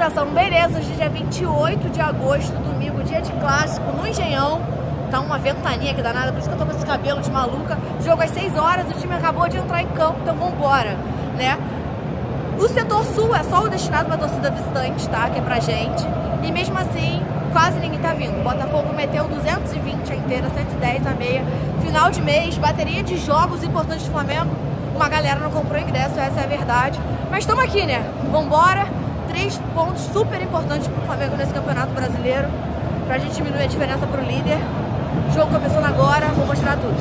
passando beleza, hoje é dia 28 de agosto, domingo, dia de clássico, no Engenhão. Tá uma ventania aqui danada, por isso que eu tô com esse cabelo de maluca. Jogo às 6 horas, o time acabou de entrar em campo, então vambora, né? O setor sul é só o destinado pra torcida visitante, tá? Que é pra gente. E mesmo assim, quase ninguém tá vindo. O Botafogo meteu 220 a inteira, 110 a meia. Final de mês, bateria de jogos importantes do Flamengo. Uma galera não comprou ingresso, essa é a verdade. Mas estamos aqui, né? Vambora. 3 pontos super importantes pro Flamengo nesse Campeonato Brasileiro. Pra gente diminuir a diferença pro líder. O jogo começando agora, vou mostrar tudo.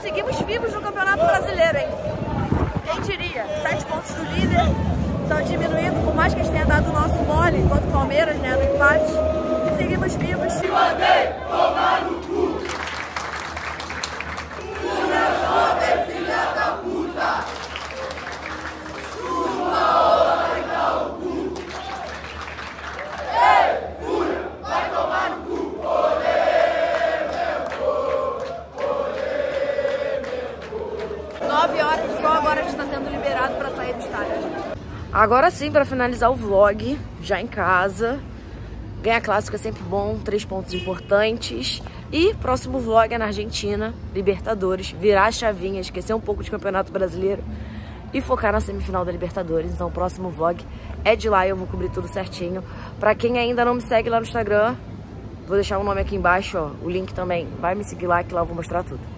seguimos vivos no Campeonato Brasileiro, hein? Quem diria? 7 pontos do líder, estão diminuindo, por mais que a gente tenha dado o nosso mole contra o Palmeiras, né, no empate. Seguimos vivos. Se mandei tomar no cu! Fúria jovem, filha da puta! Chupa hora e dá o cu! Ei, Fúria, vai tomar no cu! Olê, meu 9 horas, só agora a gente está sendo liberado para sair do estádio. Agora sim, para finalizar o vlog, já em casa. Ganhar clássico é sempre bom, 3 pontos importantes. E próximo vlog é na Argentina, Libertadores, virar a chavinha, esquecer um pouco de Campeonato Brasileiro e focar na semifinal da Libertadores. Então o próximo vlog é de lá e eu vou cobrir tudo certinho. Pra quem ainda não me segue lá no Instagram, vou deixar o nome aqui embaixo, ó, o link também. Vai me seguir lá que lá eu vou mostrar tudo.